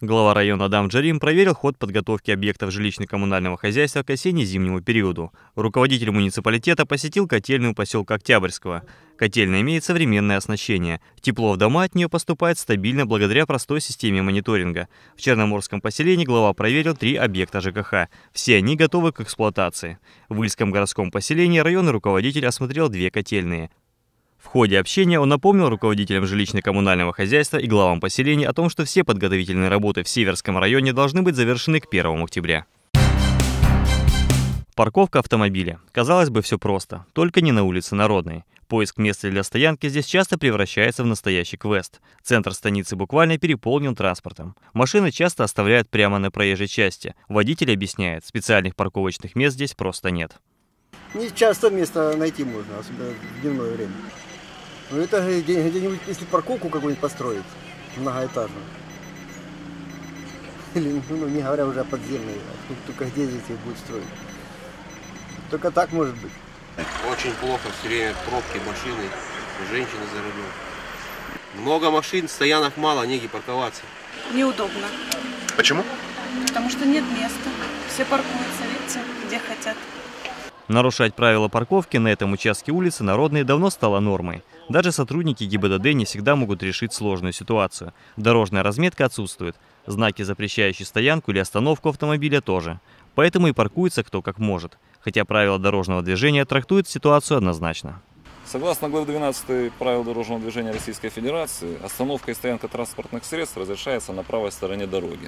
Глава района Адам Джарим проверил ход подготовки объектов жилищно-коммунального хозяйства к осенне-зимнему периоду. Руководитель муниципалитета посетил котельную поселка Октябрьского. Котельная имеет современное оснащение. Тепло в дома от нее поступает стабильно благодаря простой системе мониторинга. В Черноморском поселении глава проверил 3 объекта ЖКХ. Все они готовы к эксплуатации. В Ильском городском поселении районный руководитель осмотрел 2 котельные. В ходе общения он напомнил руководителям жилищно-коммунального хозяйства и главам поселений о том, что все подготовительные работы в Северском районе должны быть завершены к 1 октября. Парковка автомобиля. Казалось бы, все просто, только не на улице Народной. Поиск места для стоянки здесь часто превращается в настоящий квест. Центр станицы буквально переполнен транспортом. Машины часто оставляют прямо на проезжей части. Водитель объясняет, специальных парковочных мест здесь просто нет. Не часто место найти можно, особенно в дневное время. Но это где-нибудь, если парковку какую-нибудь построить, многоэтажную. Или, не говоря уже о подземной, только где здесь их будет строить. Только так может быть. Очень плохо, все время пробки, машины, женщины за рулем. Много машин, стоянок мало, негде парковаться. Неудобно. Почему? Потому что нет места. Все паркуются, видите, где хотят. Нарушать правила парковки на этом участке улицы Народной давно стало нормой. Даже сотрудники ГИБДД не всегда могут решить сложную ситуацию. Дорожная разметка отсутствует. Знаки, запрещающие стоянку или остановку автомобиля, тоже. Поэтому и паркуется кто как может. Хотя правила дорожного движения трактуют ситуацию однозначно. Согласно главе 12 правил дорожного движения Российской Федерации, остановка и стоянка транспортных средств разрешается на правой стороне дороги.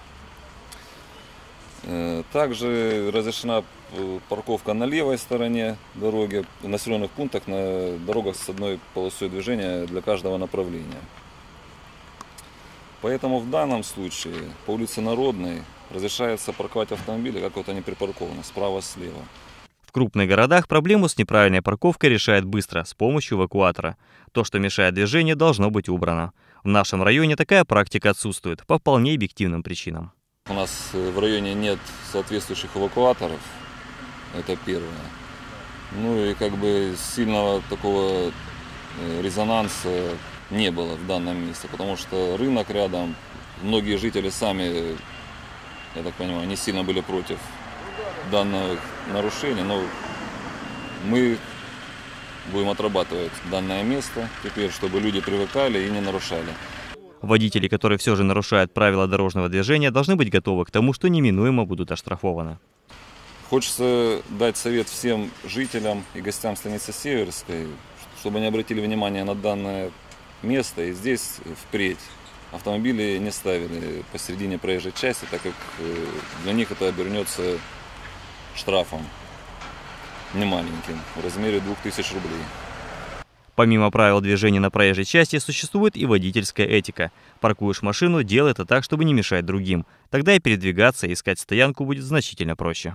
Также разрешена парковка на левой стороне дороги, в населенных пунктах, на дорогах с одной полосой движения для каждого направления. Поэтому в данном случае по улице Народной разрешается парковать автомобили, как вот они припаркованы, справа-слева. В крупных городах проблему с неправильной парковкой решают быстро, с помощью эвакуатора. То, что мешает движению, должно быть убрано. В нашем районе такая практика отсутствует по вполне объективным причинам. У нас в районе нет соответствующих эвакуаторов, это первое. Ну и как бы сильного такого резонанса не было в данном месте, потому что рынок рядом, многие жители сами, я так понимаю, не сильно были против данных нарушений, но мы будем отрабатывать данное место теперь, чтобы люди привыкали и не нарушали. Водители, которые все же нарушают правила дорожного движения, должны быть готовы к тому, что неминуемо будут оштрафованы. Хочется дать совет всем жителям и гостям станицы Северской, чтобы они обратили внимание на данное место и здесь впредь автомобили не ставили посередине проезжей части, так как для них это обернется штрафом немаленьким, в размере 2000 рублей. Помимо правил движения на проезжей части, существует и водительская этика. Паркуешь машину, делай это так, чтобы не мешать другим. Тогда и передвигаться, и искать стоянку будет значительно проще.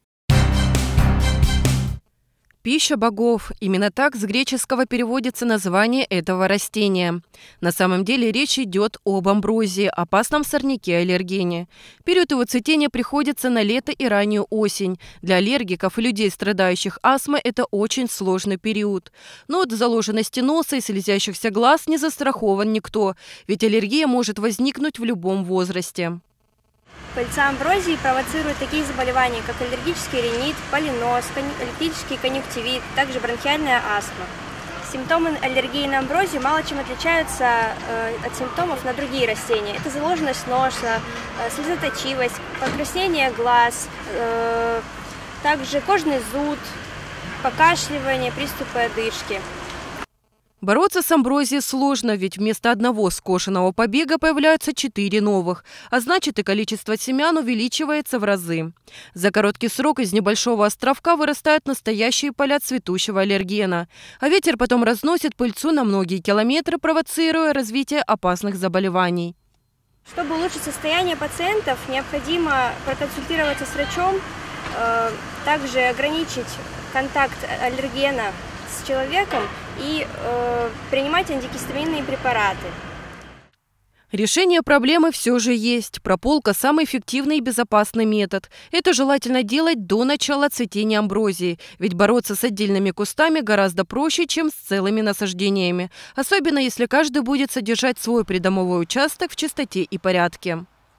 Пища богов. Именно так с греческого переводится название этого растения. На самом деле речь идет об амброзии, опасном сорняке-аллергене. Период его цветения приходится на лето и раннюю осень. Для аллергиков и людей, страдающих астмой, это очень сложный период. Но от заложенности носа и слезящихся глаз не застрахован никто, ведь аллергия может возникнуть в любом возрасте. Пыльца амброзии провоцирует такие заболевания, как аллергический ринит, полиноз, аллергический конъюнктивит, также бронхиальная астма. Симптомы аллергии на амброзию мало чем отличаются от симптомов на другие растения. Это заложенность носа, слезоточивость, покраснение глаз, также кожный зуд, покашливание, приступы одышки. Бороться с амброзией сложно, ведь вместо одного скошенного побега появляются 4 новых, а значит и количество семян увеличивается в разы. За короткий срок из небольшого островка вырастают настоящие поля цветущего аллергена, а ветер потом разносит пыльцу на многие километры, провоцируя развитие опасных заболеваний. Чтобы улучшить состояние пациентов, необходимо проконсультироваться с врачом, также ограничить контакт аллергена с человеком и принимать антигистаминные препараты. Решение проблемы все же есть. Прополка – самый эффективный и безопасный метод. Это желательно делать до начала цветения амброзии, ведь бороться с отдельными кустами гораздо проще, чем с целыми насаждениями. Особенно если каждый будет содержать свой придомовой участок в чистоте и порядке.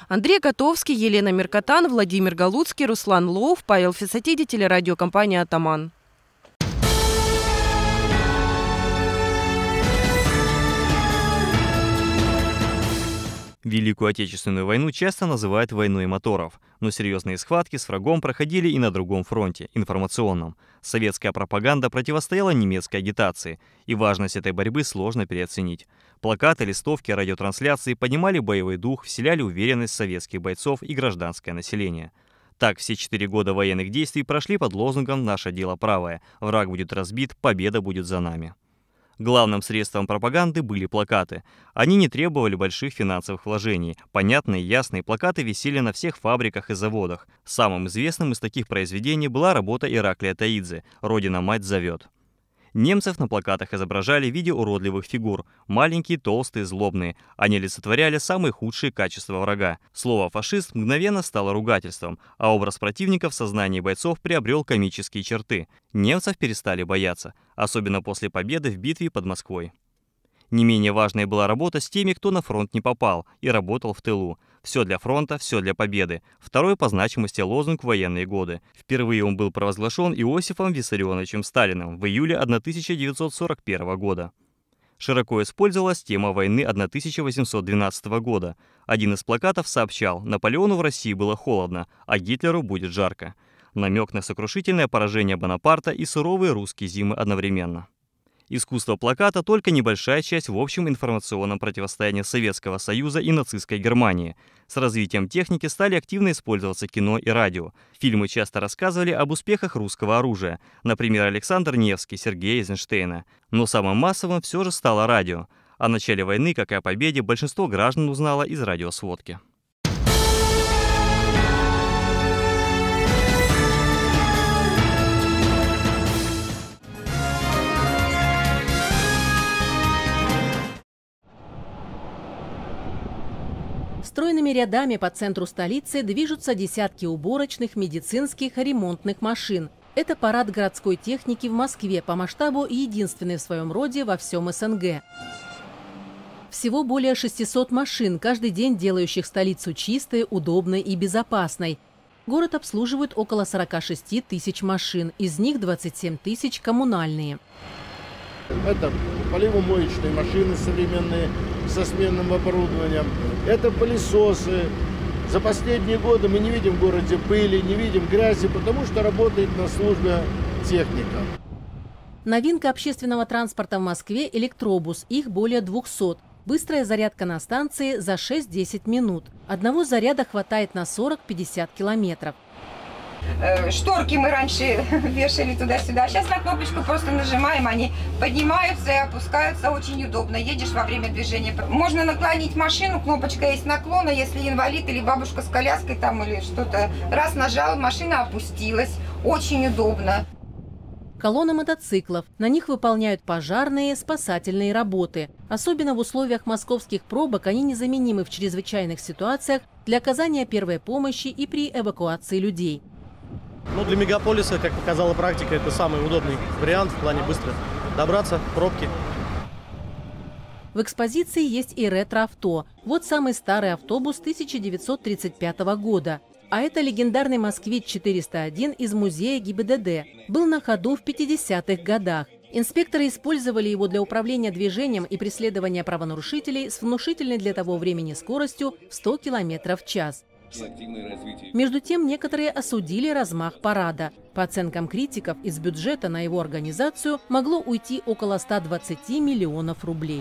Андрей Котовский, Елена Меркатан, Владимир Галуцкий, Руслан Лов, Павел Фисатиди, телерадиокомпания «Атаман». Великую Отечественную войну часто называют войной моторов, но серьезные схватки с врагом проходили и на другом фронте – информационном. Советская пропаганда противостояла немецкой агитации, и важность этой борьбы сложно переоценить. Плакаты, листовки, радиотрансляции поднимали боевой дух, вселяли уверенность в советских бойцов и гражданское население. Так, все 4 года военных действий прошли под лозунгом «Наше дело правое», «Враг будет разбит, победа будет за нами». Главным средством пропаганды были плакаты. Они не требовали больших финансовых вложений. Понятные и ясные плакаты висели на всех фабриках и заводах. Самым известным из таких произведений была работа Ираклия Таидзе «Родина-мать зовет». Немцев на плакатах изображали в виде уродливых фигур. Маленькие, толстые, злобные. Они олицетворяли самые худшие качества врага. Слово «фашист» мгновенно стало ругательством, а образ противника в сознании бойцов приобрел комические черты. Немцев перестали бояться, особенно после победы в битве под Москвой. Не менее важной была работа с теми, кто на фронт не попал и работал в тылу. Все для фронта, все для победы. Второй по значимости лозунг в военные годы. Впервые он был провозглашен Иосифом Виссарионовичем Сталиным в июле 1941 года. Широко использовалась тема войны 1812 года. Один из плакатов сообщал: «Наполеону в России было холодно, а Гитлеру будет жарко». Намек на сокрушительное поражение Бонапарта и суровые русские зимы одновременно. Искусство плаката – только небольшая часть в общем информационном противостоянии Советского Союза и нацистской Германии. С развитием техники стали активно использоваться кино и радио. Фильмы часто рассказывали об успехах русского оружия, например, Александр Невский, Сергея Эйзенштейна. Но самым массовым все же стало радио. О начале войны, как и о победе, большинство граждан узнало из радиосводки. Стройными рядами по центру столицы движутся десятки уборочных, медицинских и ремонтных машин. Это парад городской техники в Москве, по масштабу единственный в своем роде во всем СНГ. Всего более 600 машин, каждый день делающих столицу чистой, удобной и безопасной. Город обслуживает около 46 тысяч машин, из них 27 тысяч коммунальные. Это поливомоечные машины современные со сменным оборудованием. Это пылесосы. За последние годы мы не видим в городе пыли, не видим грязи, потому что работает на службе техника. Новинка общественного транспорта в Москве – электробус. Их более 200. Быстрая зарядка на станции за 6-10 минут. Одного заряда хватает на 40-50 километров. Шторки мы раньше вешали туда-сюда. Сейчас на кнопочку просто нажимаем, они поднимаются и опускаются. Очень удобно. Едешь во время движения. Можно наклонить машину, кнопочка есть наклона, если инвалид или бабушка с коляской там или что-то. Раз нажал, машина опустилась. Очень удобно. Колонна мотоциклов. На них выполняют пожарные, спасательные работы. Особенно в условиях московских пробок они незаменимы в чрезвычайных ситуациях для оказания первой помощи и при эвакуации людей. Ну, для мегаполиса, как показала практика, это самый удобный вариант в плане быстро добраться, пробки. В экспозиции есть и ретро-авто. Вот самый старый автобус 1935 года. А это легендарный «Москвич-401» из музея ГИБДД. Был на ходу в 50-х годах. Инспекторы использовали его для управления движением и преследования правонарушителей с внушительной для того времени скоростью в 100 км в час. Между тем, некоторые осудили размах парада. По оценкам критиков, из бюджета на его организацию могло уйти около 120 миллионов рублей.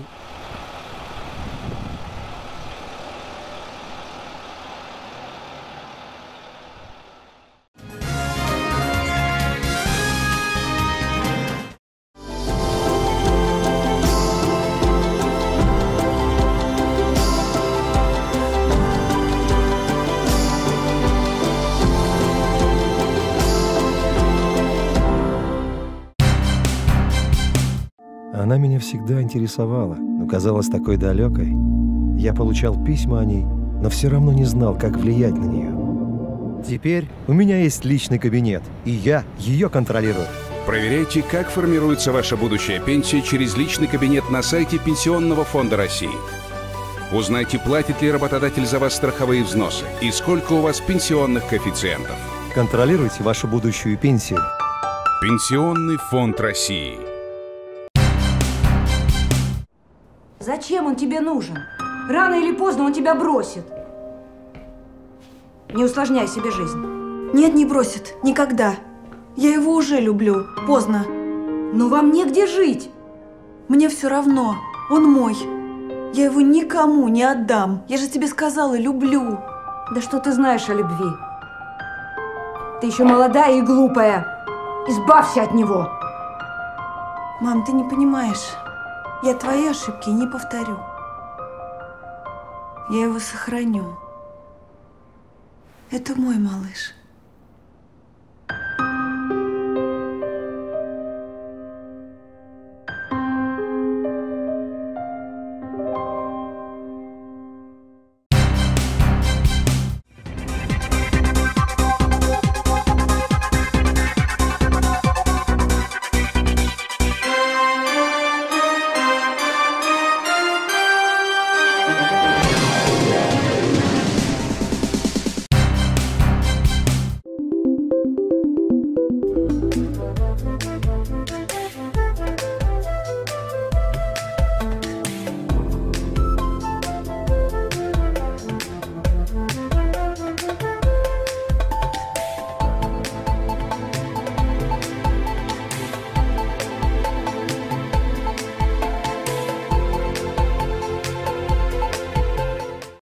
Она меня всегда интересовала, но казалась такой далекой. Я получал письма о ней, но все равно не знал, как влиять на нее. Теперь у меня есть личный кабинет, и я ее контролирую. Проверяйте, как формируется ваша будущая пенсия через личный кабинет на сайте Пенсионного фонда России. Узнайте, платит ли работодатель за вас страховые взносы и сколько у вас пенсионных коэффициентов. Контролируйте вашу будущую пенсию. Пенсионный фонд России. Зачем он тебе нужен? Рано или поздно он тебя бросит. Не усложняй себе жизнь. Нет, не бросит. Никогда. Я его уже люблю. Поздно. Но вам негде жить. Мне все равно. Он мой. Я его никому не отдам. Я же тебе сказала, люблю. Да что ты знаешь о любви? Ты еще молодая и глупая. Избавься от него. Мам, ты не понимаешь. Я твои ошибки не повторю. Я его сохраню. Это мой малыш.